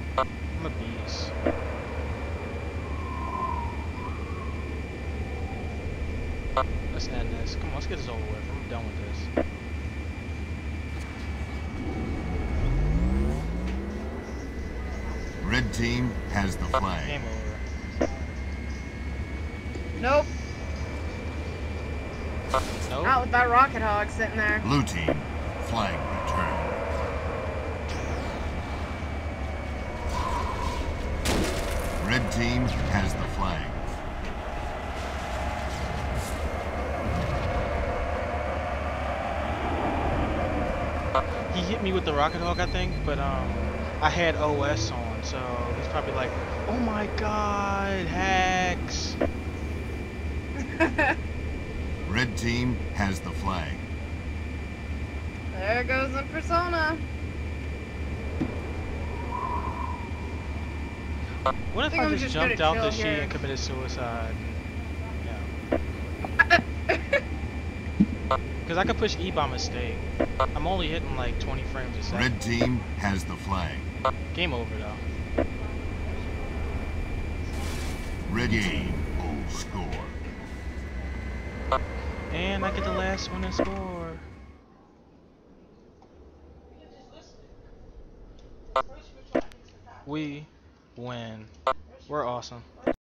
I'm a beast. Let's end this. Come on, let's get this over with. I'm done with this. Red team has the flag. Game over. Nope. Nope. Not with that rocket hog sitting there. Blue team, flag returned. Red team has the flag. He hit me with the rocket hog, I think, but I had OS on, so he's probably like, "Oh my God, hacks!" Red team has the flag. There goes the persona. What if think I I'm just just jumped gonna out the chill sheet here. and committed suicide? Yeah. Because I could push E by mistake. I'm only hitting like 20 frames a second. Red team has the flag. Game over though. Red team will score. And I get the last one and score. We win. We're awesome.